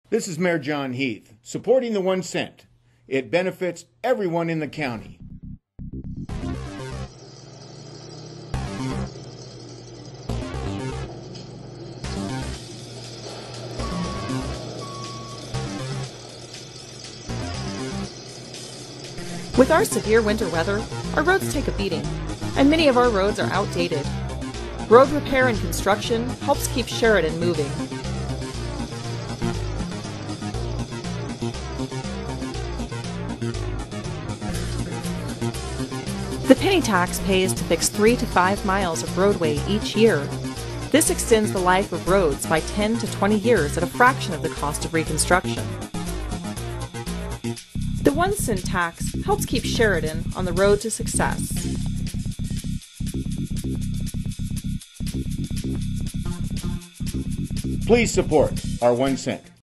This is Mayor John Heath, supporting the 1 cent. It benefits everyone in the county. With our severe winter weather, our roads take a beating, and many of our roads are outdated. Road repair and construction helps keep Sheridan moving. The penny tax pays to fix 3 to 5 miles of roadway each year. This extends the life of roads by 10 to 20 years at a fraction of the cost of reconstruction. The 1 cent tax helps keep Sheridan on the road to success. Please support our 1 cent.